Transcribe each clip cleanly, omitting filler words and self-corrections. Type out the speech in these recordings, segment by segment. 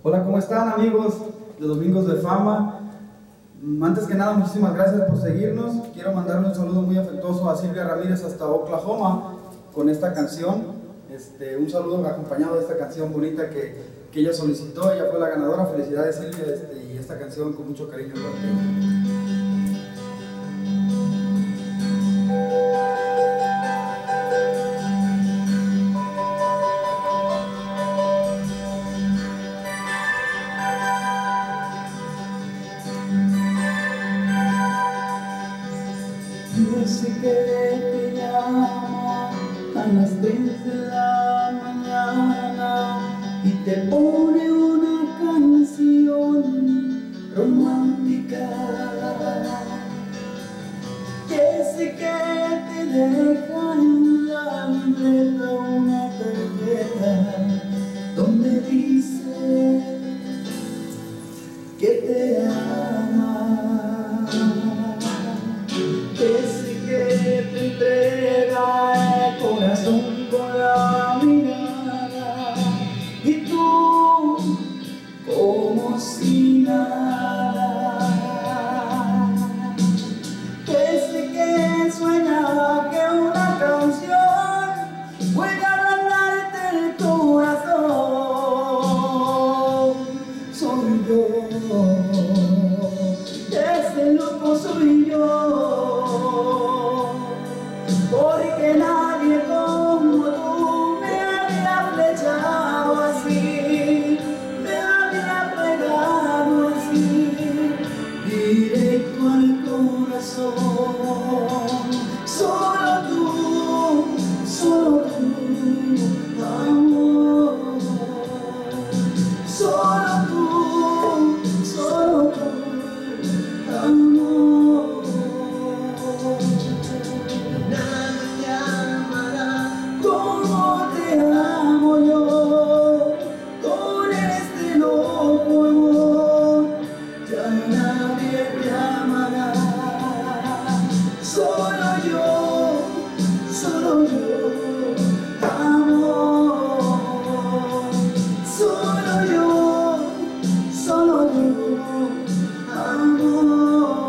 Hola, ¿cómo están, amigos de Domingos de Fama? Antes que nada, muchísimas gracias por seguirnos. Quiero mandarle un saludo muy afectuoso a Silvia Ramírez hasta Oklahoma con esta canción. Un saludo acompañado de esta canción bonita que ella solicitó. Ella fue la ganadora. Felicidades, Silvia, y esta canción con mucho cariño para ti. Yo sé que te llama a las 3 de la mañana y te pone una canción romántica. Que sé que te deja en la libreta una tarjeta donde dice que te ama. Ese que te entrega el corazón con la mirada y tú como si nada. Ese que sueña que una canción puede ablandarte el corazón. Soy yo, ese loco soy yo, porque nadie como tú me había flechado así, me había pegado así, directo al corazón. Solo tú, amor, solo tú, amor. Nadie te amará como te amo yo, con este loco amor. Ya nadie te amará, solo yo, amor. Solo yo, amor.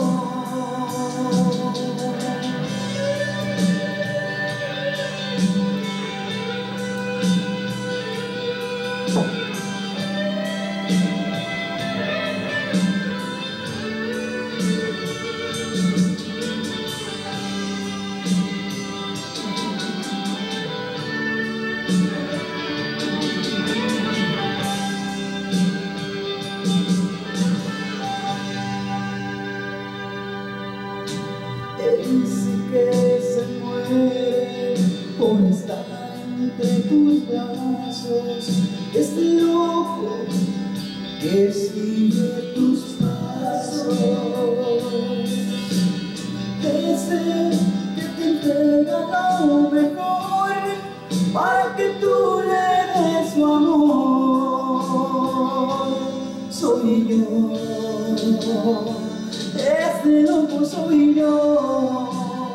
Ese que se muere por estar entre tus brazos, este loco que sigue tus pasos, ese que te entrega lo mejor para que tú le des su amor. Soy yo, este loco soy yo,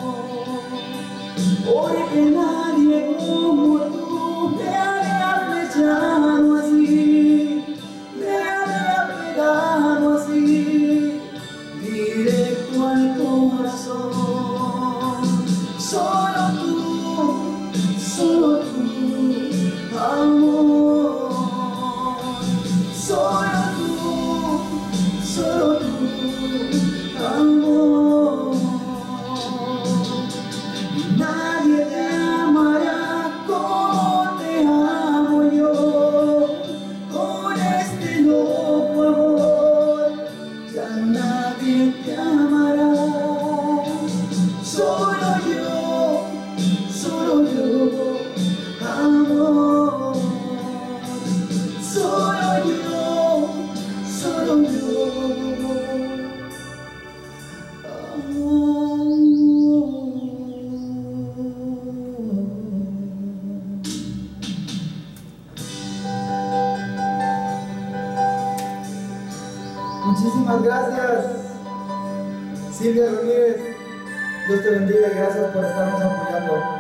porque nadie como tú me había flechado así, me había pegado así, directo al corazón. Solo tú, amor, solo tú, amor. Nadie te amará como te amo yo, con este loco amor. Ya nadie te amará, solo yo, amor. Solo yo, Muchísimas gracias, Silvia Ramírez. Dios te bendiga y gracias por estarnos apoyando.